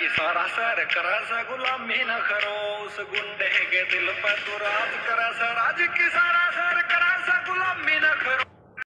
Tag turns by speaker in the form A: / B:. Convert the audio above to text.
A: कि सारा सर करा सा गुलामी न करो, उस गुंडे के दिल पर तू राज करा सा, राज की सारा